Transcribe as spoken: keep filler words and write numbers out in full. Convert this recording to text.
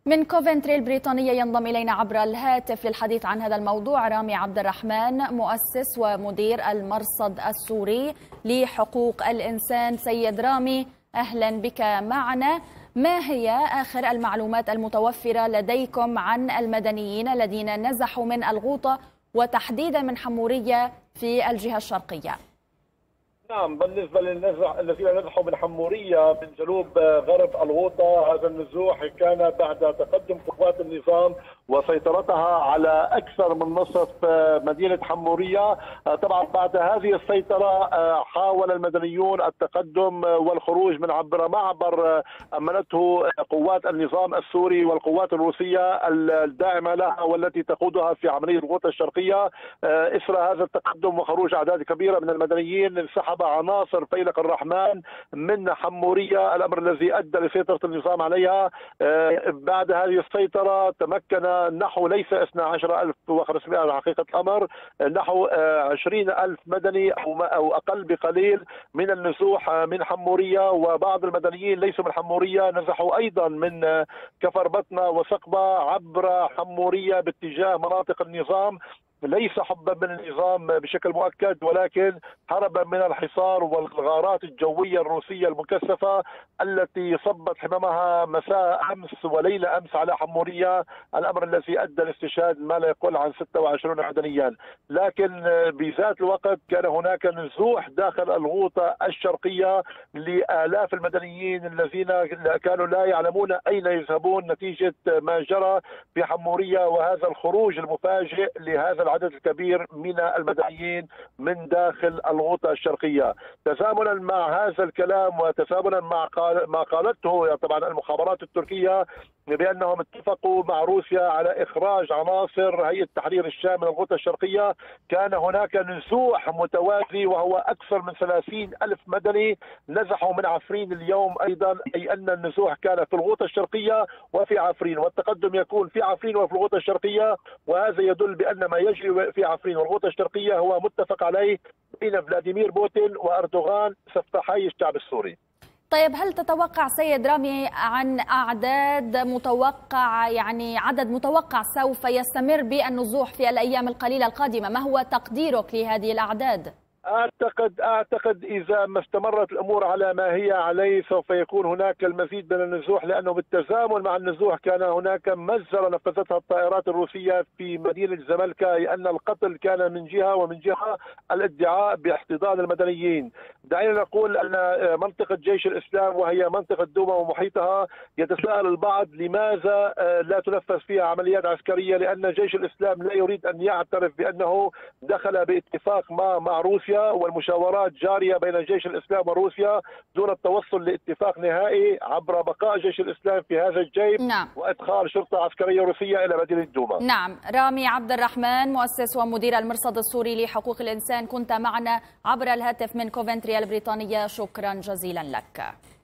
من كوفنتري البريطانية ينضم إلينا عبر الهاتف للحديث عن هذا الموضوع رامي عبد الرحمن، مؤسس ومدير المرصد السوري لحقوق الإنسان. سيد رامي، أهلا بك معنا. ما هي آخر المعلومات المتوفرة لديكم عن المدنيين الذين نزحوا من الغوطة وتحديدا من حمورية في الجهة الشرقية؟ نعم، بالنسبة للنزح الذين نزحوا من حمورية من جنوب غرب الغوطة، هذا النزوح كان بعد تقدم قوات النظام وسيطرتها على أكثر من نصف مدينة حمورية. طبعا بعد هذه السيطرة حاول المدنيون التقدم والخروج من عبر معبر أمنته قوات النظام السوري والقوات الروسية الداعمة لها والتي تقودها في عملية الغوطة الشرقية. إثر هذا التقدم وخروج أعداد كبيرة من المدنيين، انسحب عناصر فيلق الرحمن من حمورية، الأمر الذي أدى لسيطرة النظام عليها. بعد هذه السيطرة تمكن نحو ليس اثني عشر ألف وخمسمائة على حقيقة الأمر، نحو عشرين ألف مدني أو أقل بقليل من النزوح من حمورية. وبعض المدنيين ليسوا من حمورية نزحوا أيضا من كفر بطنة وسقبة عبر حمورية باتجاه مناطق النظام، ليس حبا من النظام بشكل مؤكد ولكن هربا من الحصار والغارات الجوية الروسية المكثفة التي صبت حمامها مساء أمس وليلة أمس على حمورية، الأمر الذي أدى لاستشهاد ما لا يقل عن ستة وعشرين مدنيا. لكن بذات الوقت كان هناك نزوح داخل الغوطة الشرقية لآلاف المدنيين الذين كانوا لا يعلمون أين يذهبون نتيجة ما جرى في حمورية، وهذا الخروج المفاجئ لهذا العدد الكبير من المدنيين من داخل الغوطة الشرقية. تزامنا مع هذا الكلام وتزامنا مع ما قالته طبعا المخابرات التركية بأنهم اتفقوا مع روسيا على إخراج عناصر هيئة تحرير الشام من الغوطة الشرقية، كان هناك نزوح متوازي وهو أكثر من ثلاثين ألف مدني نزحوا من عفرين اليوم أيضا، أي أن النزوح كان في الغوطة الشرقية وفي عفرين، والتقدم يكون في عفرين وفي الغوطة الشرقية. وهذا يدل بأن ما يجري في عفرين والغوطة الشرقية هو متفق عليه بين فلاديمير بوتين وأردوغان سفاحي الشعب السوري. طيب، هل تتوقع سيد رامي عن أعداد متوقع، يعني عدد متوقع سوف يستمر بالنزوح في الأيام القليلة القادمة؟ ما هو تقديرك لهذه الأعداد؟ أعتقد أعتقد إذا ما استمرت الأمور على ما هي عليه سوف يكون هناك المزيد من النزوح، لأنه بالتزامن مع النزوح كان هناك مجزرة نفذتها الطائرات الروسية في مدينة زملكا، لأن القتل كان من جهة ومن جهة الادعاء باحتضان المدنيين. دعينا نقول أن منطقة جيش الإسلام وهي منطقة دوما ومحيطها يتساءل البعض لماذا لا تنفذ فيها عمليات عسكرية، لأن جيش الإسلام لا يريد أن يعترف بأنه دخل باتفاق ما مع روسيا، والمشاورات جارية بين جيش الإسلام وروسيا دون التوصل لاتفاق نهائي عبر بقاء جيش الإسلام في هذا الجيب. نعم. وإدخال شرطة عسكرية روسية إلى مدينة دوما. نعم. رامي عبد الرحمن، مؤسس ومدير المرصد السوري لحقوق الإنسان، كنت معنا عبر الهاتف من كوفنتري البريطانية، شكرا جزيلا لك.